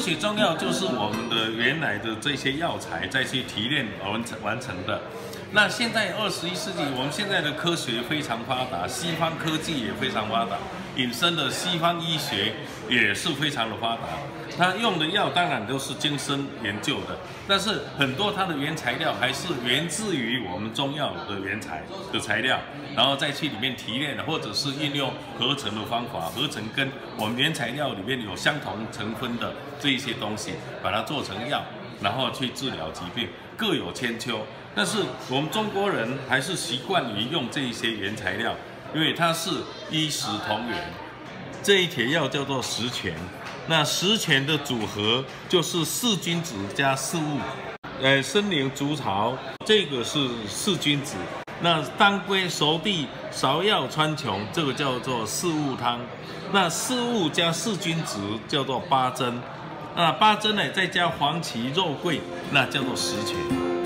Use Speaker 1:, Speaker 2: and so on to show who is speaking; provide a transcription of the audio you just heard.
Speaker 1: 血中药就是我们的原来的这些药材再去提炼完成的。那现在21世纪，我们现在的科学非常发达，西方科技也非常发达，引申的西方医学也是非常的发达。它用的药当然都是精深研究的，但是很多它的原材料还是源自于我们中药的原材的材料，然后再去里面提炼，或者是运用合成的方法，合成跟我们原材料里面有相同成分的这一些东西，把它做成药，然后去治疗疾病，各有千秋。但是我们中国人还是习惯于用这一些原材料，因为它是医食同源。这一帖药叫做十全，那十全的组合就是四君子加四物，参苓竹草，这个是四君子。那当归熟地芍药川穹，这个叫做四物汤。那四物加四君子叫做八珍，那八珍呢再加黄芪肉桂，那叫做十全。